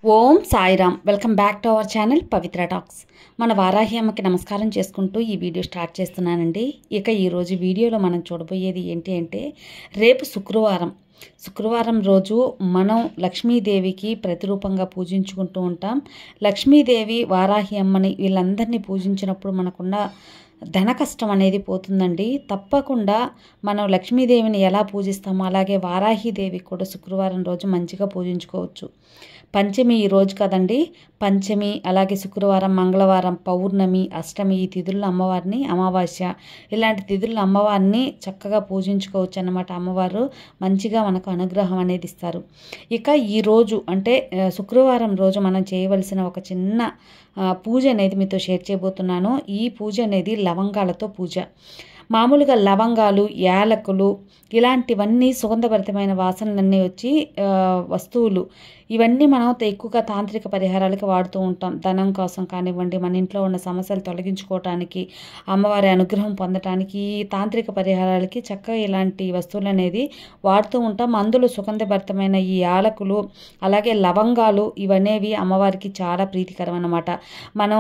Om Sairam. Welcome back to our channel Pavitra talks. మన వారాహి అమ్మకి నమస్కారం చేసుకుంటూ ఈ వీడియో స్టార్ట్ చేస్తున్నానండి. ఇక ఈరోజు వీడియోలో మనం చూడబోయేది ఏంటి అంటే, రేపు శుక్రవారం రోజు మనం లక్ష్మీదేవికి ప్రతిరూపంగా పూజించుకుంటూ ఉంటాం. లక్ష్మీదేవి, వారాహి అమ్మని వీళ్ళందరినీ పూజించినప్పుడు మనకున్న ధన కష్టం అనేది పోతుందండి. తప్పకుండా మనం లక్ష్మీదేవిని ఎలా పూజిస్తామో అలాగే వారాహిదేవి కూడా శుక్రవారం రోజు మంచిగా పూజించుకోవచ్చు. పంచమి ఈ రోజు కదండి. పంచమి, అలాగే శుక్రవారం, మంగళవారం, పౌర్ణమి, అష్టమి ఈ తిథుల్లో అమ్మవారిని, అమావాస్య ఇలాంటి తిథుల్లో అమ్మవారిని చక్కగా పూజించుకోవచ్చు అన్నమాట. అమ్మవారు మంచిగా మనకు అనుగ్రహం అనేది ఇస్తారు. ఇక ఈరోజు అంటే శుక్రవారం రోజు మనం చేయవలసిన ఒక చిన్న పూజ అనేది మీతో షేర్ చేయబోతున్నాను. ఈ పూజ అనేది లవంగాలతో పూజ. మామూలుగా లవంగాలు, యాలకులు ఇలాంటివన్నీ సుగంధభరితమైన వాసనలన్నీ వచ్చి వస్తువులు ఇవన్నీ మనం ఎక్కువగా తాంత్రిక పరిహారాలకి వాడుతూ ఉంటాం. ధనం కోసం కానివ్వండి, మన ఇంట్లో ఉన్న సమస్యలు తొలగించుకోవటానికి, అమ్మవారి అనుగ్రహం పొందటానికి, ఈ తాంత్రిక పరిహారాలకి చక్కగా ఇలాంటి వస్తువులు అనేది వాడుతూ ఉంటాం. అందులో సుగంధభరితమైన ఈ యాలకులు అలాగే లవంగాలు ఇవనేవి అమ్మవారికి చాలా ప్రీతికరం అన్నమాట. మనం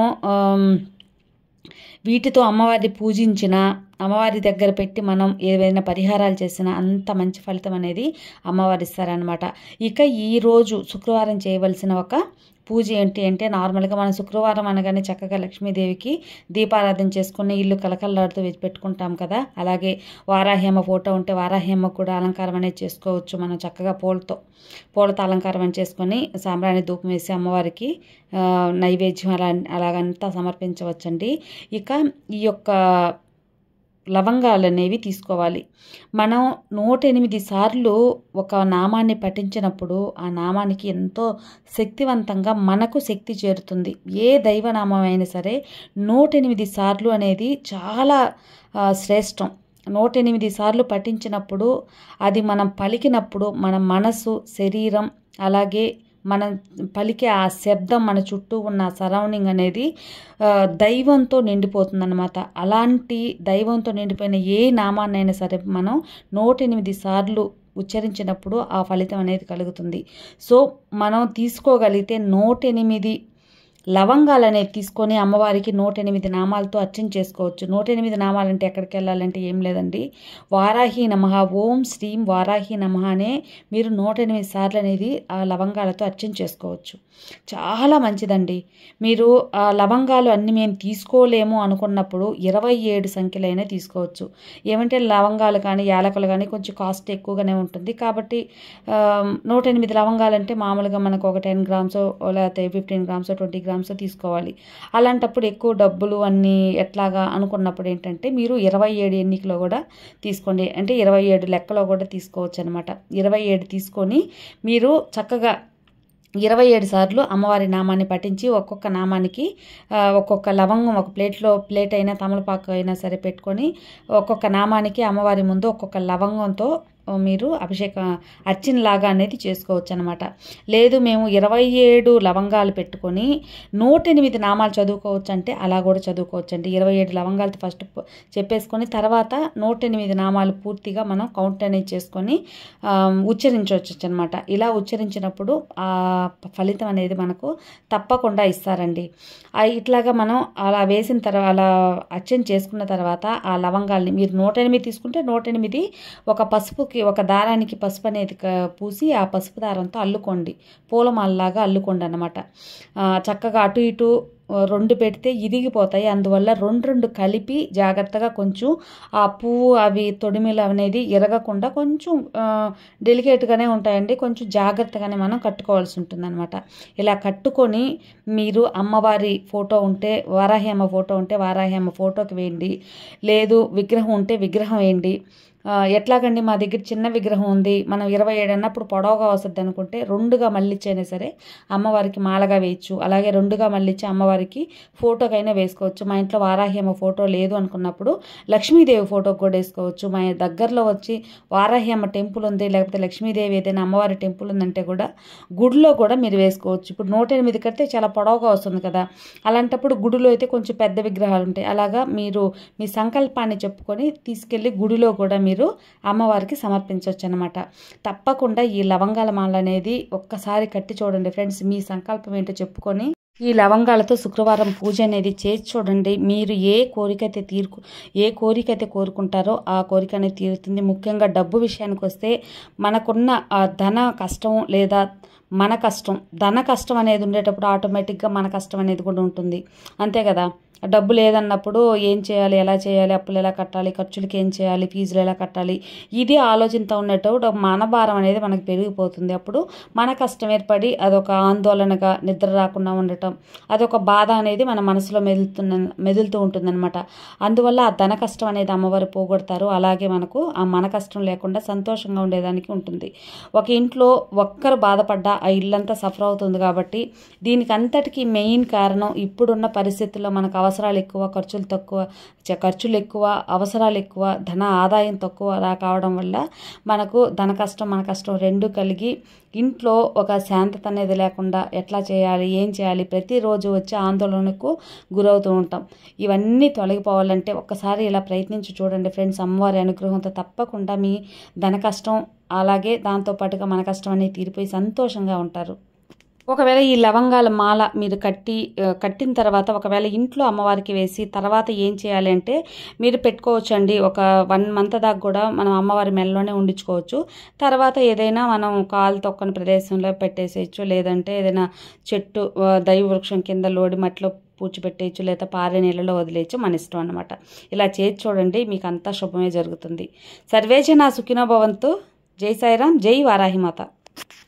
వీటితో అమ్మవారిని పూజించిన, అమ్మవారి దగ్గర పెట్టి మనం ఏవైనా పరిహారాలు చేసినా అంత మంచి ఫలితం అనేది అమ్మవారు ఇస్తారనమాట. ఇక ఈరోజు శుక్రవారం చేయవలసిన ఒక పూజ ఏంటి అంటే, నార్మల్గా మనం శుక్రవారం అనగానే చక్కగా లక్ష్మీదేవికి దీపారాధన చేసుకుని ఇల్లు కలకల్లాడుతూ పెట్టుకుంటాం కదా. అలాగే వారాహ్యమ్మ ఫోటో ఉంటే వారాహ్యమ్మ కూడా అలంకారం అనేది చేసుకోవచ్చు. మనం చక్కగా పూలతో అలంకారం చేసుకొని సాంబ్రాణి ధూపం వేసి అమ్మవారికి నైవేద్యం అలాగంతా సమర్పించవచ్చండి. ఇక ఈ యొక్క లవంగాలు అనేవి తీసుకోవాలి. మనం 108 సార్లు ఒక నామాన్ని పఠించినప్పుడు ఆ నామానికి ఎంతో శక్తివంతంగా మనకు శక్తి చేరుతుంది. ఏ దైవనామం అయినా సరే 108 సార్లు అనేది చాలా శ్రేష్టం. 108 సార్లు పఠించినప్పుడు అది మనం పలికినప్పుడు మన మనసు, శరీరం అలాగే మనం పలికే ఆ శబ్దం, మన చుట్టూ ఉన్న సరౌండింగ్ అనేది దైవంతో నిండిపోతుందన్నమాట. అలాంటి దైవంతో నిండిపోయిన ఏ నామాన్నైనా సరే మనం 108 సార్లు ఉచ్చరించినప్పుడు ఆ ఫలితం అనేది కలుగుతుంది. సో మనం తీసుకోగలిగితే 108 లవంగాలు అనేవి తీసుకొని అమ్మవారికి 108 నామాలతో అర్చన చేసుకోవచ్చు. 108 నామాలంటే ఎక్కడికి వెళ్ళాలంటే ఏం లేదండి, వారాహి నమః, ఓం శ్రీం వారాహి నమః అనే మీరు 108 సార్లు అనేది ఆ లవంగాలతో అర్చన చేసుకోవచ్చు. చాలా మంచిదండి. మీరు ఆ లవంగాలు అన్ని మేము తీసుకోలేము అనుకున్నప్పుడు 27 సంఖ్యలైనా తీసుకోవచ్చు. ఏమంటే లవంగాలు కానీ యాలకులు కానీ కొంచెం కాస్ట్ ఎక్కువగానే ఉంటుంది కాబట్టి 108 లవంగాలు అంటే మామూలుగా మనకు ఒక 10 గ్రామ్స్ లేకపోతే 15 గ్రామ్స్ 20 గ్రామ్స్ తీసుకోవాలి. అలాంటప్పుడు ఎక్కువ డబ్బులు అన్నీ ఎట్లాగా అనుకున్నప్పుడు ఏంటంటే మీరు 27 ఎన్నికలో కూడా తీసుకోండి. అంటే 27 లెక్కలో కూడా తీసుకోవచ్చు అనమాట. 27 తీసుకొని మీరు చక్కగా 27 సార్లు అమ్మవారి నామాన్ని పఠించి ఒక్కొక్క నామానికి ఒక్కొక్క లవంగం ఒక ప్లేట్ అయినా తమలపాకు అయినా సరే పెట్టుకొని ఒక్కొక్క నామానికి అమ్మవారి ముందు ఒక్కొక్క లవంగంతో మీరు అర్చనలాగా అనేది చేసుకోవచ్చు అనమాట. లేదు మేము 27 లవంగాలు పెట్టుకొని 108 నామాలు చదువుకోవచ్చు అంటే అలా కూడా చదువుకోవచ్చు అండి. 27 లవంగాలతో ఫస్ట్ చెప్పేసుకొని తర్వాత 108 నామాలు పూర్తిగా మనం కౌంట్ అనేది చేసుకొని ఉచ్చరించవచ్చు అనమాట. ఇలా ఉచ్చరించినప్పుడు ఆ ఫలితం అనేది మనకు తప్పకుండా ఇస్తారండి. ఇట్లాగా మనం అలా వేసిన తర్వాత అలా అర్చన చేసుకున్న తర్వాత ఆ లవంగాల్ని మీరు 108 తీసుకుంటే 108 ఒక పసుపుకి ఒక దారానికి పసుపు అనేది పూసి ఆ పసుపు దారంతో అల్లుకోండి. పూలమాలలాగా అల్లుకోండి అన్నమాట. చక్కగా అటు ఇటు 2 పెడితే ఇరిగిపోతాయి. అందువల్ల 2 కలిపి జాగ్రత్తగా కొంచెం ఆ పువ్వు అవి తొడిమిలు అనేది ఇరగకుండా కొంచెం డెలికేట్గానే ఉంటాయండి. కొంచెం జాగ్రత్తగానే మనం కట్టుకోవాల్సి ఉంటుంది అనమాట. ఇలా కట్టుకొని మీరు అమ్మవారి ఫోటో ఉంటే వారాహి అమ్మ ఫోటో ఉంటే వారాహి అమ్మ ఫోటోకి వేయండి. లేదు విగ్రహం ఉంటే విగ్రహం వేయండి. ఎట్లాగండి మా దగ్గర చిన్న విగ్రహం ఉంది, మనం 27 అన్నప్పుడు పొడవుగా వస్తుంది అనుకుంటే 2గా మళ్ళిచ్చైనా సరే అమ్మవారికి మాలగా వేయచ్చు. అలాగే 2గా మళ్ళిచ్చి అమ్మవారికి ఫోటోకైనా వేసుకోవచ్చు. మా ఇంట్లో వారాహి అమ్మ ఫోటో లేదు అనుకున్నప్పుడు లక్ష్మీదేవి ఫోటోకి కూడా వేసుకోవచ్చు. మా దగ్గరలో వచ్చి వారాహి అమ్మ టెంపుల్ ఉంది, లేకపోతే లక్ష్మీదేవి ఏదైనా అమ్మవారి టెంపుల్ ఉందంటే కూడా గుడిలో కూడా మీరు వేసుకోవచ్చు. ఇప్పుడు 108 కడితే చాలా పొడవుగా వస్తుంది కదా, అలాంటప్పుడు గుడిలో అయితే కొంచెం పెద్ద విగ్రహాలు ఉంటాయి. అలాగా మీరు మీ సంకల్పాన్ని చెప్పుకొని తీసుకెళ్ళి గుడిలో కూడా మీరు మీరు అమ్మవారికి సమర్పించవచ్చు అనమాట. తప్పకుండా ఈ లవంగాల మాల అనేది ఒక్కసారి కట్టి చూడండి ఫ్రెండ్స్. మీ సంకల్పం ఏంటో చెప్పుకొని ఈ లవంగాలతో శుక్రవారం పూజ అనేది చేసి చూడండి. మీరు ఏ కోరికైతే కోరుకుంటారో ఆ కోరిక అనేది తీరుతుంది. ముఖ్యంగా డబ్బు విషయానికి వస్తే మనకున్న ధన కష్టం లేదా మన కష్టం, ధన కష్టం అనేది ఉండేటప్పుడు ఆటోమేటిక్గా మన కష్టం అనేది కూడా ఉంటుంది, అంతే కదా. డబ్బు లేదన్నప్పుడు ఏం చేయాలి, ఎలా చేయాలి, అప్పులు ఎలా కట్టాలి, ఖర్చులకి ఏం చేయాలి, ఫీజులు ఎలా కట్టాలి, ఇది ఆలోచనతో ఉన్నప్పుడు మన భారం అనేది మనకు పెరిగిపోతుంది. అప్పుడు మన కష్టం ఏర్పడి అదొక ఆందోళనగా నిద్ర రాకుండా ఉండటం, అదొక బాధ అనేది మన మనసులో మెదులుతూ ఉంటుందన్నమాట. అందువల్ల ఆ ధన కష్టం అనేది అమ్మవారు పోగొడతారు. అలాగే మనకు ఆ మన కష్టం లేకుండా సంతోషంగా ఉండేదానికి ఉంటుంది. ఒక ఇంట్లో ఒక్కరు బాధపడ్డా ఆ ఇల్లంతా సఫర్ అవుతుంది. కాబట్టి దీనికి అంతటికీ మెయిన్ కారణం ఇప్పుడున్న పరిస్థితుల్లో మనకు అవసరాలు ఎక్కువ, ఖర్చులు ఎక్కువ, అవసరాలు ఎక్కువ, ధన ఆదాయం తక్కువ కావడం వల్ల మనకు ధన కష్టం మన కష్టం రెండు కలిగి ఇంట్లో ఒక శాంతత అనేది లేకుండా ఎట్లా చేయాలి, ఏం చేయాలి, ప్రతిరోజు వచ్చే ఆందోళనకు గురవుతూ ఉంటాం. ఇవన్నీ తొలగిపోవాలంటే ఒక్కసారి ఇలా ప్రయత్నించి చూడండి ఫ్రెండ్స్. అమ్మవారి అనుగ్రహంతో తప్పకుండా మీ ధన కష్టం అలాగే దాంతోపాటుగా మన కష్టం అనేది తీరిపోయి సంతోషంగా ఉంటారు. ఒకవేళ ఈ లవంగాల మాల మీరు కట్టిన తర్వాత ఒకవేళ ఇంట్లో అమ్మవారికి వేసి తర్వాత ఏం చేయాలి అంటే మీరు పెట్టుకోవచ్చండి. ఒక 1 month దాకా కూడా మనం అమ్మవారి మెడలోనే ఉండించుకోవచ్చు. తర్వాత ఏదైనా మనం కాలు తొక్కని ప్రదేశంలో పెట్టేసేయచ్చు, లేదంటే ఏదైనా చెట్టు దైవ వృక్షం కింద లోడి మట్టిలో పూడ్చిపెట్టేయచ్చు, లేదా పారే నీళ్ళలో వదిలేయచ్చు, మన ఇష్టం అనమాట. ఇలా చేసి చూడండి, మీకు అంతా శుభమే జరుగుతుంది. సర్వేజన సుఖినో భవంతు. జై సాయిరాం, జై వారాహిమాత.